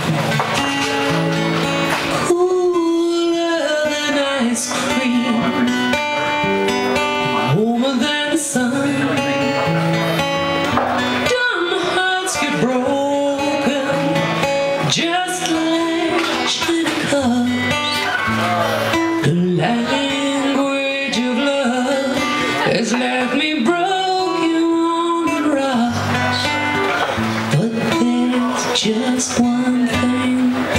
cooler than ice cream, warmer than the sun. Dumb hearts get broken, just like shiny cups. The language of love has left me broken on the rocks. But there's just one thing,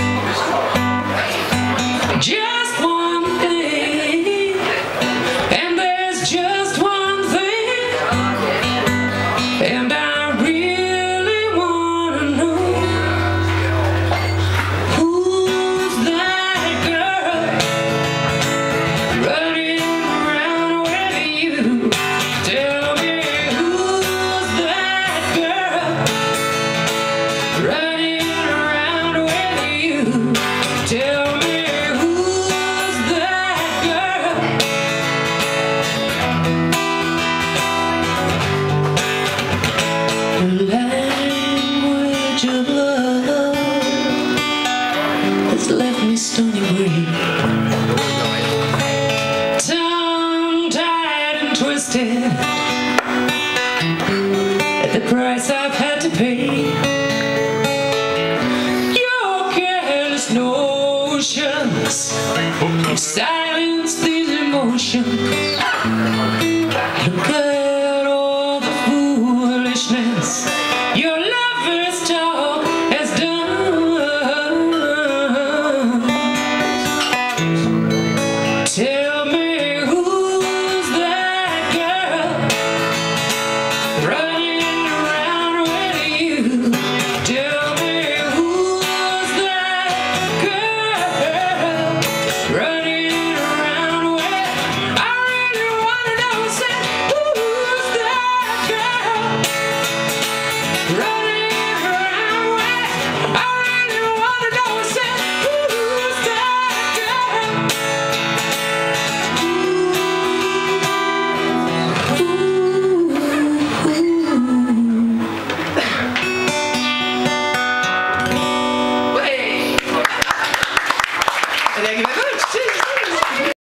just one thing, and there's just one thing, and I really wanna know, who's that girl running around with you? Tell me, who's that girl running around with you? Tell me, who's that girl? The language of love has left me stony green, tongue-tied and twisted at the price I've had to pay. Your careless notions, your